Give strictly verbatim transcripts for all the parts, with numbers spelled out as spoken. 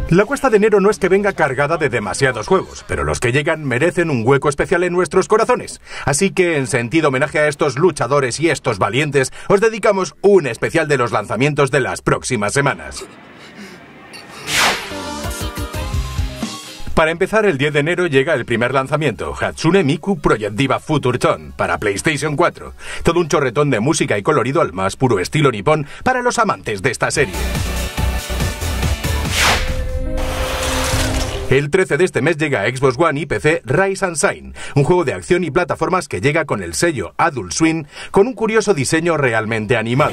La cuesta de enero no es que venga cargada de demasiados juegos, pero los que llegan merecen un hueco especial en nuestros corazones. Así que, en sentido homenaje a estos luchadores y estos valientes, os dedicamos un especial de los lanzamientos de las próximas semanas. Para empezar, el diez de enero llega el primer lanzamiento, Hatsune Miku Project Diva Future Tone, para PlayStation cuatro. Todo un chorretón de música y colorido al más puro estilo nipón para los amantes de esta serie. El trece de este mes llega a Xbox One y P C Rise and Shine, un juego de acción y plataformas que llega con el sello Adult Swim, con un curioso diseño realmente animado.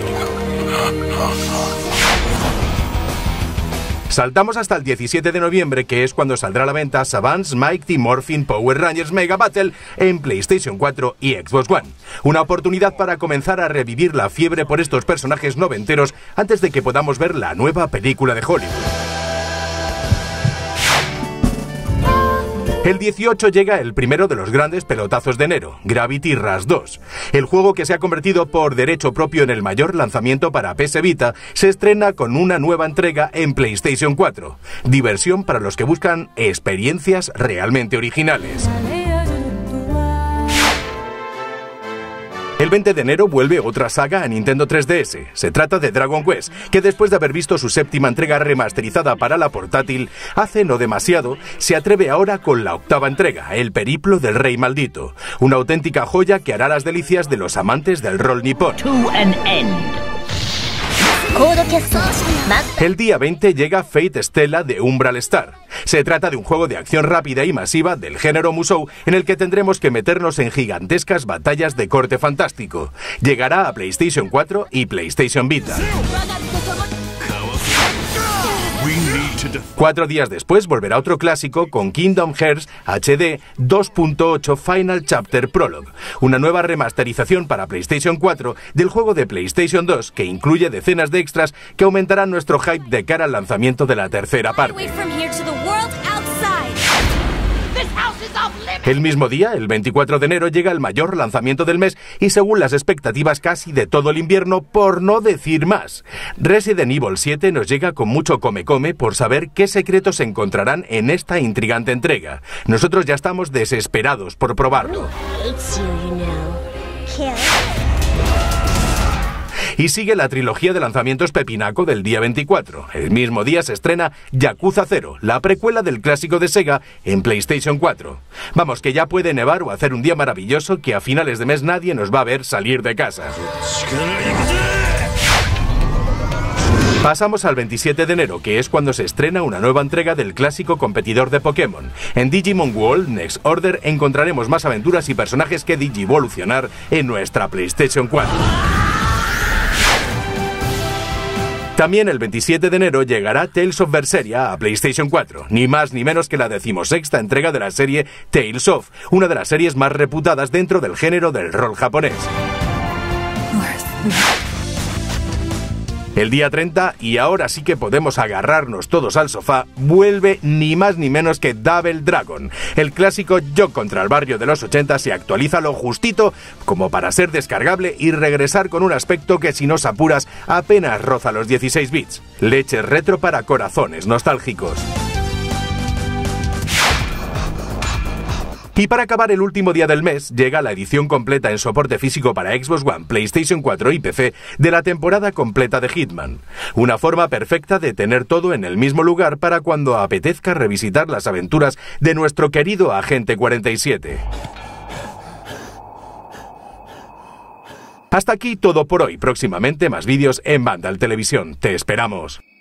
Saltamos hasta el diecisiete de noviembre, que es cuando saldrá a la venta Savants Mighty Morphin Power Rangers Mega Battle en PlayStation cuatro y Xbox One. Una oportunidad para comenzar a revivir la fiebre por estos personajes noventeros antes de que podamos ver la nueva película de Hollywood. El dieciocho llega el primero de los grandes pelotazos de enero, Gravity Rush dos. El juego, que se ha convertido por derecho propio en el mayor lanzamiento para P S Vita, se estrena con una nueva entrega en PlayStation cuatro. Diversión para los que buscan experiencias realmente originales. El veinte de enero vuelve otra saga a Nintendo tres D S. Se trata de Dragon Quest, que después de haber visto su séptima entrega remasterizada para la portátil, hace no demasiado, se atreve ahora con la octava entrega, El Periplo del Rey Maldito. Una auténtica joya que hará las delicias de los amantes del rol nipón. El día veinte llega Fate Stella de Umbral Star. Se trata de un juego de acción rápida y masiva del género Musou, en el que tendremos que meternos en gigantescas batallas de corte fantástico. Llegará a PlayStation cuatro y PlayStation Vita. Cuatro días después volverá otro clásico con Kingdom Hearts H D dos punto ocho Final Chapter Prologue, una nueva remasterización para PlayStation cuatro del juego de PlayStation dos que incluye decenas de extras que aumentarán nuestro hype de cara al lanzamiento de la tercera parte. El mismo día, el veinticuatro de enero, llega el mayor lanzamiento del mes y, según las expectativas, casi de todo el invierno, por no decir más. Resident Evil siete nos llega con mucho come-come por saber qué secretos se encontrarán en esta intrigante entrega. Nosotros ya estamos desesperados por probarlo. Y sigue la trilogía de lanzamientos pepinaco del día veinticuatro. El mismo día se estrena Yakuza cero, la precuela del clásico de Sega, en PlayStation cuatro. Vamos, que ya puede nevar o hacer un día maravilloso que a finales de mes nadie nos va a ver salir de casa. Pasamos al veintisiete de enero, que es cuando se estrena una nueva entrega del clásico competidor de Pokémon. En Digimon World Next Order encontraremos más aventuras y personajes que digivolucionar en nuestra PlayStation cuatro. También el veintisiete de enero llegará Tales of Berseria a PlayStation cuatro, ni más ni menos que la decimosexta entrega de la serie Tales of, una de las series más reputadas dentro del género del rol japonés. El día treinta, y ahora sí que podemos agarrarnos todos al sofá, vuelve ni más ni menos que Double Dragon. El clásico Yo contra el barrio de los ochenta se actualiza lo justito como para ser descargable y regresar con un aspecto que, si nos apuras, apenas roza los dieciséis bits. Leche retro para corazones nostálgicos. Y para acabar el último día del mes, llega la edición completa en soporte físico para Xbox One, PlayStation cuatro y P C de la temporada completa de Hitman. Una forma perfecta de tener todo en el mismo lugar para cuando apetezca revisitar las aventuras de nuestro querido Agente cuarenta y siete. Hasta aquí todo por hoy. Próximamente más vídeos en Vandal Televisión. Te esperamos.